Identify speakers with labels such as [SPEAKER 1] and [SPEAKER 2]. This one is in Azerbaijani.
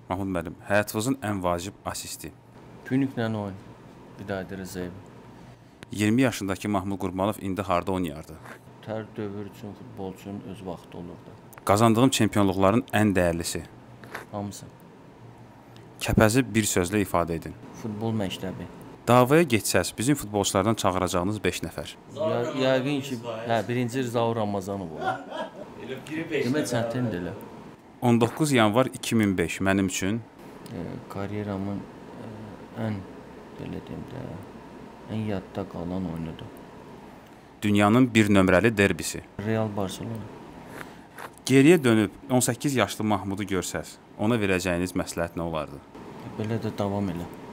[SPEAKER 1] Mahmud müəllim, həyatınızın ən vacib asisti.
[SPEAKER 2] Günlüklə oyun. İdarə Rzayev.
[SPEAKER 1] 20 yaşındakı Mahmud Qurbanov indi harda oynayardı?
[SPEAKER 2] Hər dövr üçün futbolçunun öz vaxtı olurdu.
[SPEAKER 1] Qazandığım çempionluqların ən dəyərlisi.
[SPEAKER 2] Hamısı.
[SPEAKER 1] Kəpəzi bir sözlə ifadə edin.
[SPEAKER 2] Futbol məktəbi.
[SPEAKER 1] Davaya geçsəz, bizim futbolçulardan çağıracağınız 5 nəfər.
[SPEAKER 2] Yəqin ki, birinci Zaur Ramazanov olur. Demək çətindir elə.
[SPEAKER 1] 19 yanvar 2005 mənim üçün
[SPEAKER 2] Karyeramın ən, belə deyim də, ən yadda qalan oyunudur.
[SPEAKER 1] dünyanın bir nömrəli derbisi.
[SPEAKER 2] Real Barcelona.
[SPEAKER 1] Geriyə dönüb 18 yaşlı Mahmudu görsəz, ona verəcəyiniz məsləhət nə olardı?
[SPEAKER 2] Belə də davam elə.